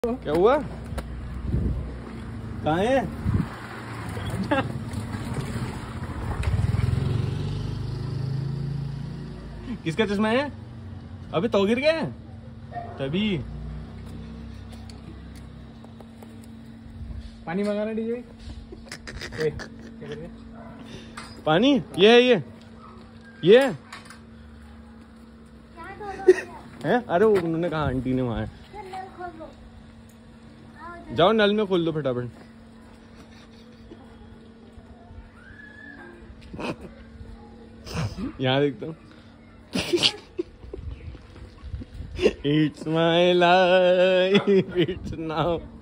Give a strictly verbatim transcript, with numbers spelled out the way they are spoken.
क्या हुआ? कहाँ है? किसका चश्मा है? अबे तो गिर गया तभी। पानी मंगाना डीजे। पानी ये है, ये ये है। अरे उन्होंने कहा, आंटी ने वहां। जाओ नल में खोल दो फटाफट। यहाँ देखता हूँ। It's my life, it's now